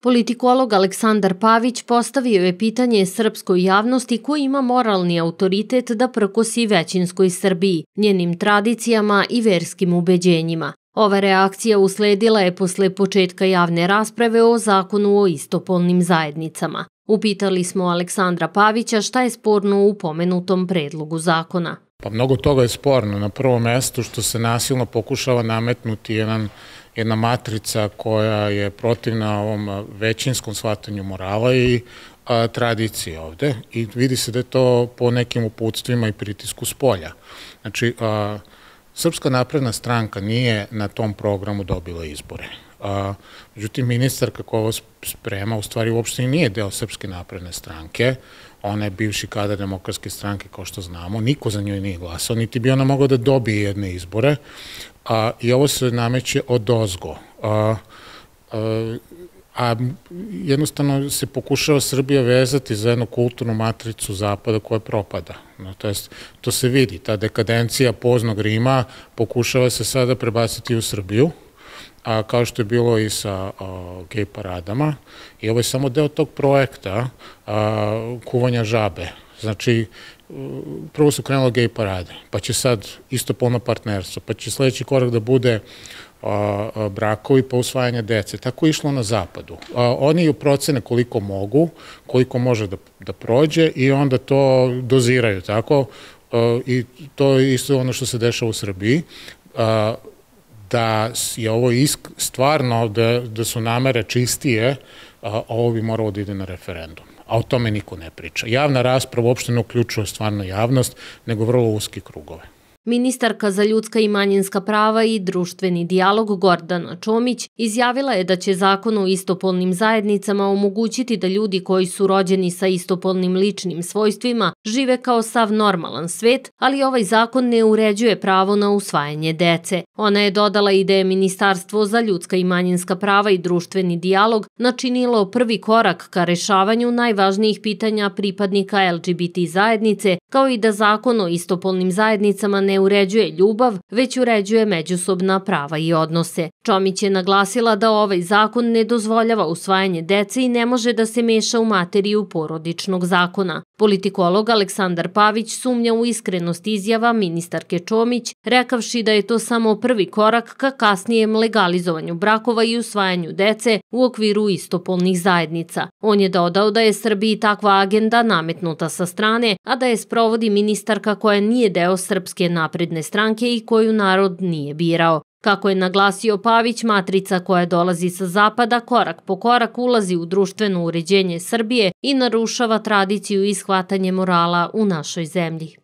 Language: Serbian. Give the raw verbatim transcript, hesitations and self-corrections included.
Politikolog Aleksandar Pavić postavio je pitanje srpskoj javnosti ko ima moralni autoritet da prkosi većinskoj Srbiji, njenim tradicijama i verskim ubeđenjima. Ova reakcija usledila je posle početka javne rasprave o zakonu o istopolnim zajednicama. Upitali smo Aleksandra Pavića šta je sporno u pomenutom predlogu zakona. Pa mnogo toga je sporno. Na prvom mestu što se nasilno pokušava nametnuti jedan, jedna matrica koja je protivna ovom većinskom shvatanju morala i a, tradicije ovde. I vidi se da je to po nekim uputstvima i pritisku s polja. Znači, a, Srpska napredna stranka nije na tom programu dobila izbore. A, međutim, ministar kako ovo sprema, u stvari uopšte nije deo Srpske napredne stranke. Ona je bivši kadar Demokratske stranke, kao što znamo. Niko za njoj nije glasao, niti bi ona mogla da dobije jedne izbore. A, I ovo se nameće odozgo. A, a, a jednostavno se pokušava Srbija vezati za jednu kulturnu matricu Zapada koja propada. No, to jest, to se vidi, ta dekadencija poznog Rima pokušava se sada prebaciti u Srbiju, a kao što je bilo i sa a, gej paradama. I ovo je samo deo tog projekta a, kuvanja žabe. Znači, prvo su krenule gej parade, pa će sad istopolno partnerstvo, pa će sledeći korak da bude a, a, brakovi pa usvajanje dece. Tako je išlo na zapadu. A, oni procene koliko mogu, koliko može da, da prođe i onda to doziraju, tako? A, I to je isto ono što se dešava u Srbiji. A, da je ovo isk, stvarno, da, da su namere čistije, a, ovo bi moralo da ide na referendum. A o tome niko ne priča. Javna rasprava uopšte ne uključuje stvarno javnost, nego vrlo uski krugove. Ministarka za ljudska i manjinska prava i društveni dijalog Gordana Čomić izjavila je da će zakon o istopolnim zajednicama omogućiti da ljudi koji su rođeni sa istopolnim ličnim svojstvima žive kao sav normalan svet, ali ovaj zakon ne uređuje pravo na usvajanje dece. Ona je dodala i da je Ministarstvo za ljudska i manjinska prava i društveni dijalog načinilo prvi korak ka rešavanju najvažnijih pitanja pripadnika L G B T zajednice, kao i da zakon o istopolnim zajednicama ne uređuje ljubav, već uređuje međusobna prava i odnose. Čomić je naglasila da ovaj zakon ne dozvoljava usvajanje dece i ne može da se meša u materiju porodičnog zakona. Politikolog Aleksandar Pavić sumnja u iskrenost izjava ministarke Čomić, rekavši da je to samo prvi korak ka kasnijem legalizovanju brakova i usvajanju dece u okviru istopolnih zajednica. On je dodao da je Srbiji takva agenda nametnuta sa strane, a da je sprovodi ministarka koja nije deo Srpske napredne stranke i koju narod nije birao. Kako je naglasio Pavić, matrica koja dolazi sa zapada korak po korak ulazi u društveno uređenje Srbije i narušava tradiciju i shvatanje morala u našoj zemlji.